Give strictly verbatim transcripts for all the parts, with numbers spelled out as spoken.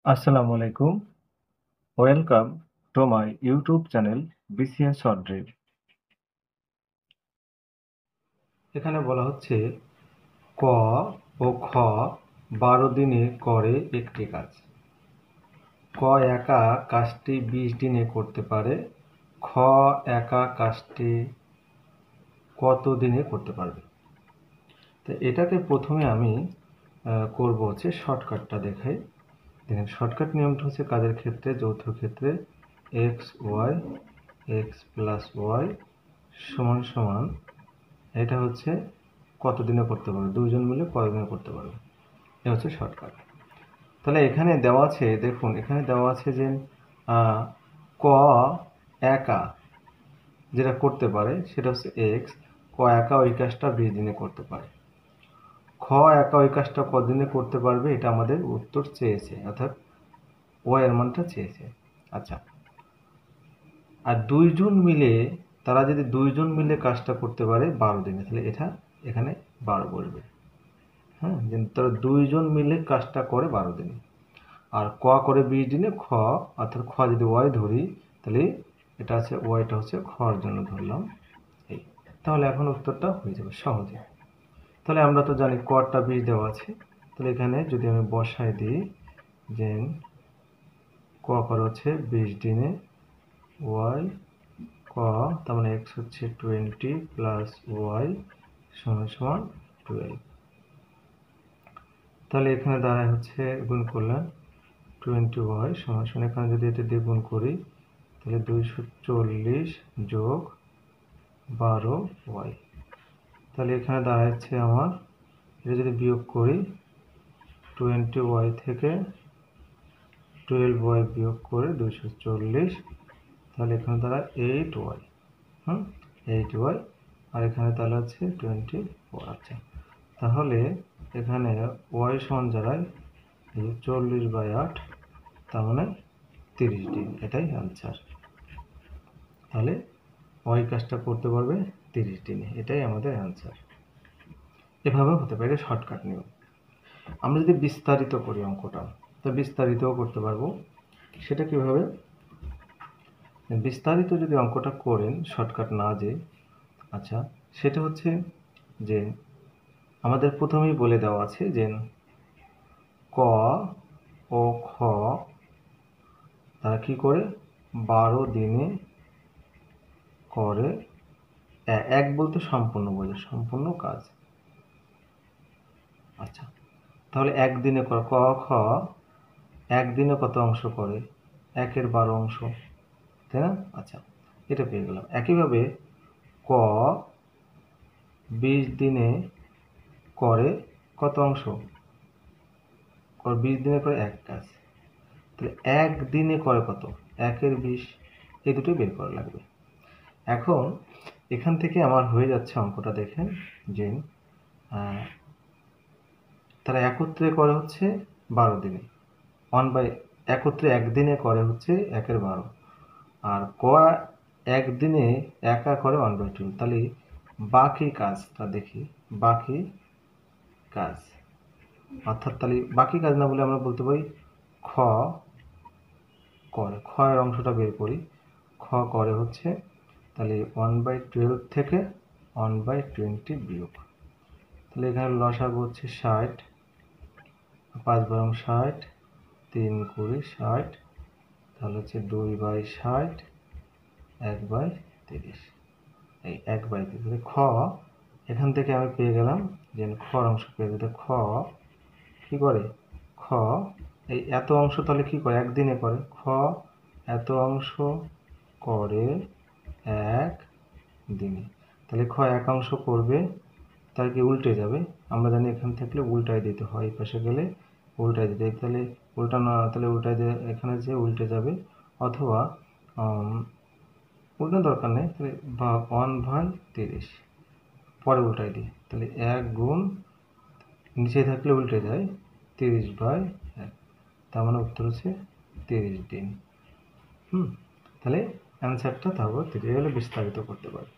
আসসালামু আলাইকুম। Welcome to my YouTube channel BCS short drill. এখানে বলা হচ্ছে ক ও খ বারো দিনে করে একটি কাজ। ক একা কাজটি বিশ দিনে করতে পারে। খ একা কাজটি কত দিনে করতে পারবে? তো এটাকে প্রথমে আমি করব হচ্ছে শর্টকাটটা দেখাই। দেখেন, শর্টকাট নিয়মটা হচ্ছে কাজের ক্ষেত্রে, যৌথ ক্ষেত্রে X Y X plus Y সমান সমান এটা হচ্ছে কত দিনে করতে পারবে, দুইজন মিলে কত দিনে করতে পারবে, এটা হচ্ছে শর্টকাট। তাহলে এখানে দেওয়া আছে, দেখুন এখানে দেওয়া আছে যে ক একা যেটা করতে পারে সেটা হচ্ছে এক্স। ক একা ওই কাজটা বিশ দিনে করতে পারে। খ একা ওই কাজটা কদিনে করতে পারবে, এটা আমাদের উত্তর চেয়েছে, অর্থাৎ ওয়াই এর মানটা চেয়েছে। আচ্ছা, আর দুইজন মিলে, তারা যদি দুইজন মিলে কাজটা করতে পারে বারো দিনে, তাহলে এটা এখানে বারো বলবে। হ্যাঁ, তারা দুইজন মিলে কাজটা করে বারো দিনে। আর ক করে বিশ দিনে, খ অর্থাৎ খ যদি ওয়াই ধরি তাহলে এটা আছে ওয়াইটা হচ্ছে খর জন্য ধরলাম এই। তাহলে এখন উত্তরটা হয়ে যাবে সহজে। তাহলে আমরা তো জানি করটা বিশ দেওয়া আছে, তাহলে এখানে যদি আমি বসাই দিই যে ক করে হচ্ছে বিশ দিনে, ওয়াই ক তার মানে এক্স হচ্ছে টোয়েন্টি প্লাস ওয়াই সমান সমান টুয়েলভ। তাহলে এখানে দাঁড়ায় হচ্ছে গুণ করলাম টোয়েন্টি ওয়াই সমান সমান, এখানে যদি এটা দিয়ে গুণ করি তাহলে দুইশো চল্লিশ যোগ বারো ওয়াই। তাহলে এখানে দাঁড়াচ্ছে আমার, এটা যদি বিয়োগ করি টোয়েন্টি ওয়াই থেকে টুয়েলভ ওয়াই বিয়োগ করে দুইশো চল্লিশ, তাহলে এখানে দাঁড়ায় এইট ওয়াই। হুম এইট ওয়াই, আর এখানে তাহলে হচ্ছে টোয়েন্টি ফোর। আচ্ছা, তাহলে এখানে ওয়াই সমান দাঁড়ায় চল্লিশ বাই আট, তার মানে তিরিশ দিন, এটাই আনসার। তাহলে ওই কাজটা করতে পারবে তিরিশ দিনে, এটাই আমাদের অ্যান্সার। এভাবে হতে পারে, শর্টকাট নিয়ম। আমরা যদি বিস্তারিত করি অঙ্কটা, তো বিস্তারিতও করতে পারবো। সেটা কিভাবে? বিস্তারিত যদি অঙ্কটা করেন শর্টকাট না যে, আচ্ছা সেটা হচ্ছে যে আমাদের প্রথমেই বলে দেওয়া আছে যে ক ও খ তারা কি করে বারো দিনে করে, এক বলতে সম্পূর্ণ বোঝে, সম্পূর্ণ কাজ। আচ্ছা, তাহলে একদিনে করে ক খ একদিনে কত অংশ করে, একের বারো অংশ, তাই না? আচ্ছা, এটা পেয়ে গেলাম। একইভাবে ক বিশ দিনে করে কত অংশ, বিশ দিনে করে এক কাজ, তাহলে এক দিনে করে কত, একের বিশ, এই দুটো বের করা লাগবে। এখন এখান থেকে আমার হয়ে যাচ্ছে অঙ্কটা, দেখেন যে তারা একত্রে করে হচ্ছে বারো দিনে, ওয়ান বাই একত্রে একদিনে করে হচ্ছে একের বারো, আর ক একদিনে একা করে ওয়ান বাই টু। তাহলে বাকি কাজটা দেখি, বাকি কাজ অর্থাৎ তাহলে বাকি কাজ না বলে আমরা বলতে পারি খ করে, খ এর অংশটা বের করি। খ করে হচ্ছে তাহলে ওয়ান বাই টুয়েলভ থেকে ওয়ান বাই টোয়েন্টি বিয়োগ, তাহলে এখানে লসাগু হচ্ছে ষাট, পাঁচ বারং ষাট, তিন কুড়ি ষাট, তাহলে হচ্ছে দুই বাই ষাট, এক বাই তিরিশ, এই এক বাই তিরিশ। খ এখান থেকে আমি পেয়ে গেলাম যে খ অংশ পেয়ে যেতে, খ কি করে, খ এই এত অংশ তাহলে কি করে, একদিনে করে, খ এত অংশ করে এক দিনে, তাহলে খ এক অংশ করবে, তার কি উল্টে যাবে, আমরা জানি এখান থাকলে উল্টায় দিতে হয়, এই পাশে গেলে উল্টায় দিতে, তাহলে উল্টা না, তাহলে উল্টায় দিয়ে এখানে যে উল্টে যাবে, অথবা উল্টার দরকার নেই, তাহলে ওয়ান বাই তিরিশ পরে উল্টাই দিই, তাহলে এক গুণ নিচে থাকলে উল্টে যায় তিরিশ বাই এক, তার মানে উত্তর হচ্ছে তিরিশ দিন। হুম তাহলে অ্যান্সারটা তারপর তিরিশ হলে বিস্তারিত করতে পারে।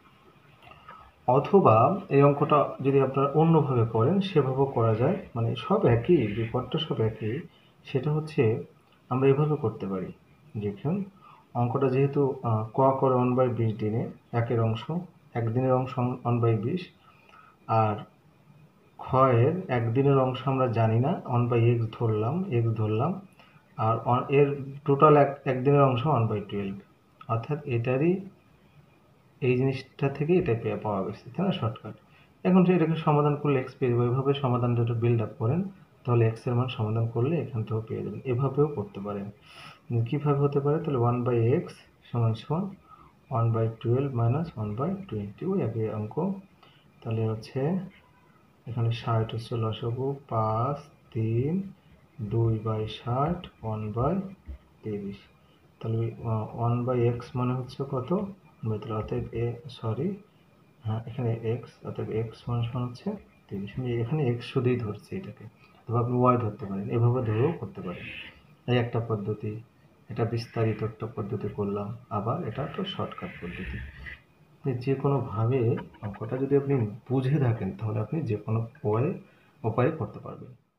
অথবা এই অঙ্কটা যদি আপনারা অন্যভাবে করেন সেভাবেও করা যায়, মানে সব একই, বিপদটা সব একই, সেটা হচ্ছে আমরা এভাবে করতে পারি। দেখুন, অঙ্কটা যেহেতু ক করে ওয়ান বাই বিশ দিনে একের অংশ, একদিনের অংশ ওয়ান বাই বিশ, আর ক্ষয়ের একদিনের অংশ আমরা জানি না, ওয়ান বাই এক্স ধরলাম, এক্স ধরলাম, আর এর টোটাল এক একদিনের অংশ ওয়ান বাই টুয়েলভ, অর্থাৎ এটারই এই জিনিসটা থেকে এটা পেয়ে পাওয়া গেছে, তাই না, শর্টকাট। এখন তো এটাকে সমাধান করলে এক্স পেয়ে যাবো। এভাবে সমাধানটা একটু বিল্ড আপ করেন, তাহলে এক্স এর মান সমাধান করলে এখান থেকেও পেয়ে যাবেন। এভাবেও করতে পারেন। কীভাবে হতে পারে? তাহলে ওয়ান বাই এক্স সমান সমান one by twelve minus one by twenty, ওই একই অঙ্ক। তাহলে হচ্ছে এখানে ষাট হচ্ছে লসাগু, পাঁচ, তিন, দুই বাই ষাট, ওয়ান বাই তিরিশ। তাহলে ওয়ান বাই এক্স মানে হচ্ছে কত? অতএব এ সরি হ্যাঁ এখানে এক্স, অতএব এক্স সমান সমান হচ্ছে তিরিশ। আমি এখানে এক্স শুধুই ধরছি এটাকে, তবে আপনি ওয়াই ধরতে পারেন, এভাবে ধরেও করতে পারেন। এই একটা পদ্ধতি, এটা বিস্তারিত একটা পদ্ধতি করলাম, আবার এটা তো শর্টকাট পদ্ধতি। যে কোনোভাবে অঙ্কটা যদি আপনি বুঝে থাকেন তাহলে আপনি যে কোনো উপায়ে উপায়ে করতে পারবেন।